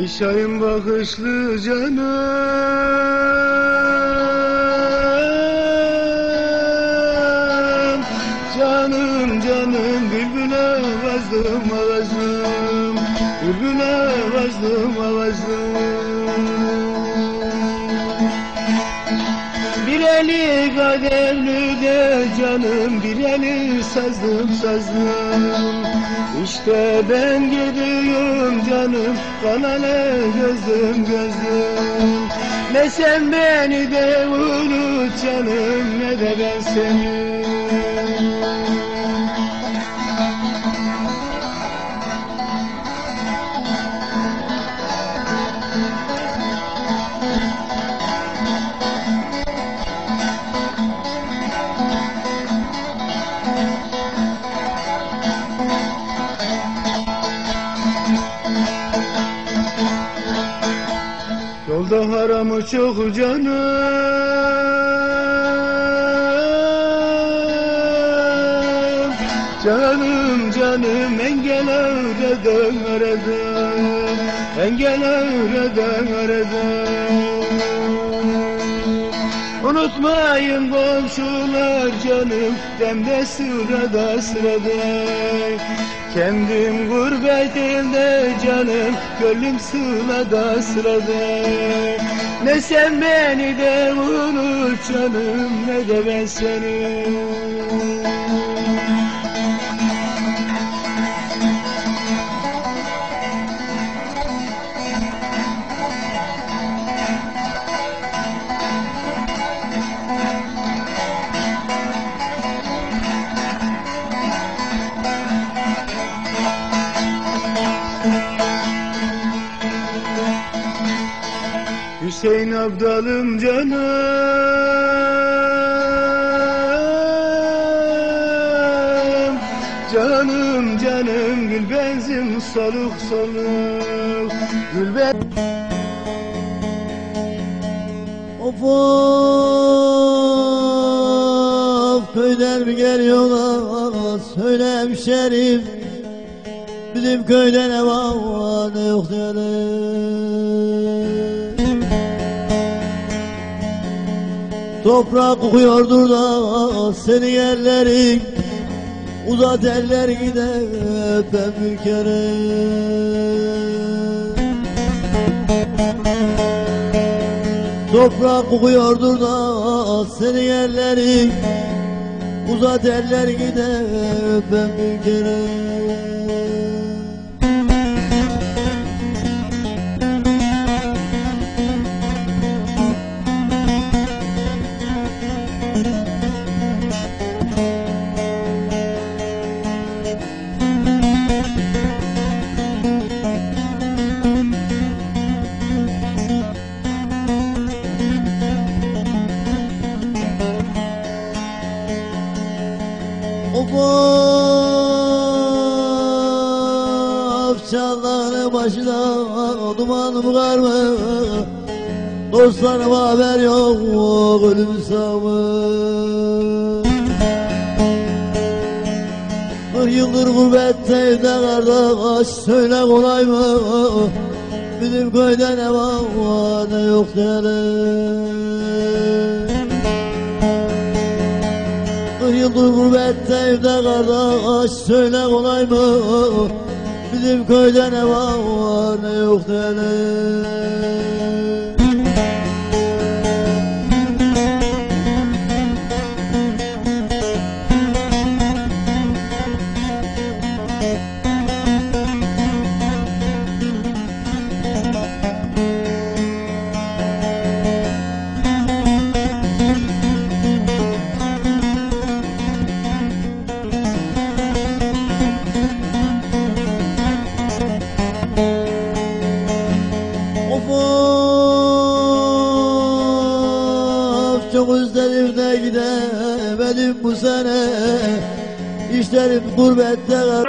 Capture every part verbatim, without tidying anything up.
Ey şahin bakışlı canım, canım canım, bülbüle vazdım avazdım, bülbüle vazdım avazdım. Bir eli kadevli de canım, bir eli sazdım sazdım. İşte ben gidiyorum canım, bana ne gözüm gözüm. Ne sen beni de unut canım, ne de ben seni. Yolda haramı çok canım, canım canım, engel aradım aradım, engel aradım aradım. Unutmayın komşular canım, demde sırada sırada. Kendim gurbet elde canım, gönlüm sırada sırada. Ne sen beni de unut canım, ne de ben seni. Hüseyin Abdalım canım, canım canım, gül benzin soluk soluk, gül ben. Of of, köyden mi geliyorlar, söyle hemşerim. Bizim köyde ne var ne yok diyelim. Toprak kokuyordur da senin ellerin, uzat eller gider öpem bir kere. Toprak kokuyordur da senin ellerin, uzat eller gider öpem bir kere. Of of, çanların başına dumanım var mı? Dostlarım haber yok, ölüm sağımı. Bir yıldır gurbetteyim de kardeş, söyle kolay mı? Bizim köyde ne var ne yok diyelim. Bir yıldır gurbetteyim de kardeş, söyle kolay mı? Bizim köyde ne var ne yok diyelim. Çok özledim de gidemedim bu sene, işlerim gurbette kal.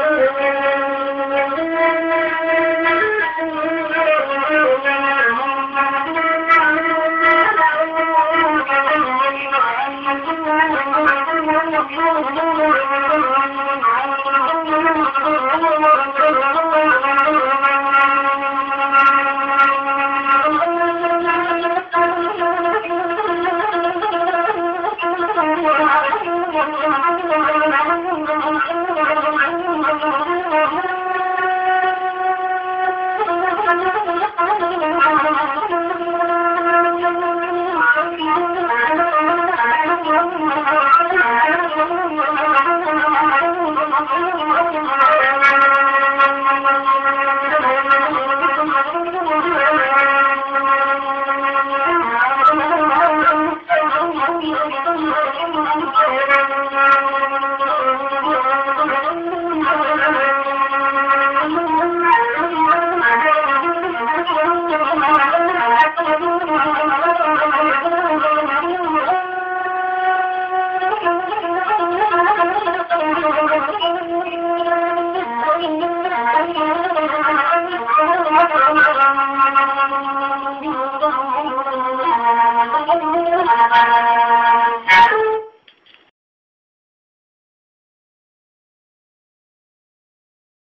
Thank you.